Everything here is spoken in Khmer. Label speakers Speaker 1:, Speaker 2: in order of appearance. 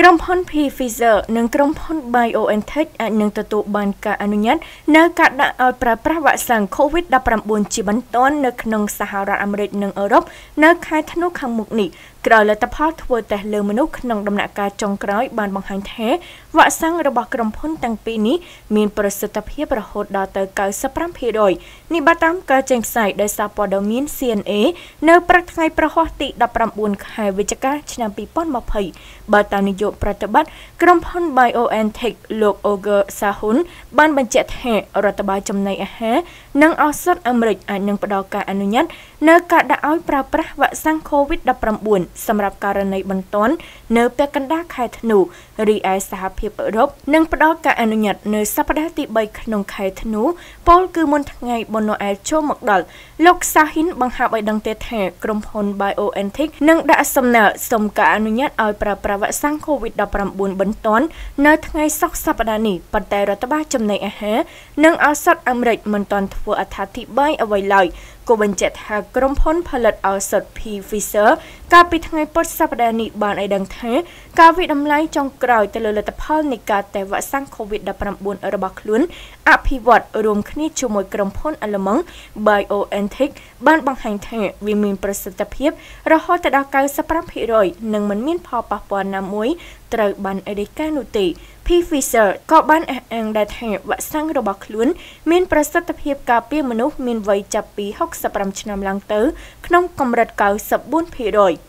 Speaker 1: ក្រុមហ៊ុន Pfizer និងក្រុមហ៊ុន BioNTech អាចនឹងទទួលបានការអនុញ្ញាតនៅការដាក់ឲ្យប្រើប្រាស់វ៉ាក់សាំង COVID-19 ជាបន្ទាន់នៅក្នុងសហរដ្ឋអាមេរិកនិងអឺរ៉ុបនៅខែធ្នូខាងមុខនេះក្រោយលទ្ធផលធ្វើតេស្តលើមនុស្សក្នុងដំណាក់កាលចុងក្រោយបានបង្ហាញថាវ៉ាក់សាំងរបស់ក្រុមហ៊ុនទាំងពីរនេះមានប្រសិទ្ធភាពរហូតដល់ទៅ 95% នេះបានតាមការចេញផ្សាយដោយសារព័ត៌មាន CNA នៅព្រឹកថ្ងៃប្រហ័សទី 19 ខែវិច្ឆិកាឆ្នាំ 2020 បើតាមនាយកប្រតិបត្តិក្រុមហ៊ុន BioNTech លោក Oger Sahun បានបញ្ជាក់ថារដ្ឋបាលចំណីអាហារនិងឱសថអាមេរិកអាចនឹងផ្ដល់ការអនុញ្ញាតនៅការដាក់ឲ្យប្រើប្រាស់វ៉ាក់សាំង COVID-19 សម្រាប់ករណីបន្ទាន់នៅពាក់កណ្ដាលខែធ្នូរីឯសហភាពអឺរ៉ុបនឹងផ្ដល់ការអនុញ្ញាតនៅសប្តាហ៍ទី 3 ក្នុងខែធ្នូពលគឺមុនថ្ងៃបុណ្យណូអែលចូលមកដល់លោក Sahin បង្ហាប់ឲ្យដឹងទៀតថាក្រុមហ៊ុន BioNTech នឹងដាក់សំណើសុំការអនុញ្ញាតឲ្យប្រើប្រាស់វ៉ាក់សាំង COVID-19 បន្ទាន់នៅថ្ងៃសុក្រសប្តាហ៍នេះប៉ុន្តែរដ្ឋបាលចំណីអាហារនិងឱសថអាមេរិកមិនទាន់ធ្វើអត្ថាធិប្បាយអ្វីឡើយក៏បញ្ជាក់ថាក្រុមហ៊ុនផលិតឱសថ Pfizer កាលពីថ្ងៃពុធសប្តាហ៍នេះបានឲ្យដឹងថាការវិដំឡៃចុងក្រោយទៅលើលទ្ធផលនៃការតេស្តវ៉ាក់សាំង COVID-19 របស់ខ្លួនអភិវឌ្ឍរួមគ្នាជាមួយក្រុមហ៊ុនអាល្លឺម៉ង់ BioNTech បានបង្ហាញថាវាមានប្រសិទ្ធភាពរហូតដល់ 95% និងមិនមានផលប៉ះពាល់ណាមួយត្រូវបានរាយការណ៍នោះទេ Pfizer ក៏បានអះអាងដែរថាវ៉ាក់សាំងរបស់ខ្លួនមានប្រសិទ្ធភាពការពារមនុស្សមានវ័យចាប់ពី65ឆ្នាំឡើងទៅក្នុងកម្រិត 94%